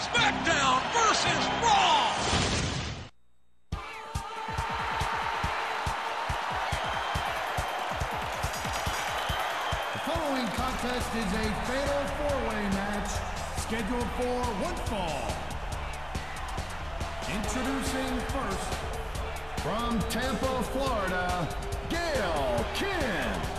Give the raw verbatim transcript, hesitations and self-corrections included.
SmackDown versus Raw. The following contest is a fatal four-way match scheduled for one fall. Introducing first, from Tampa, Florida, Gail Kim.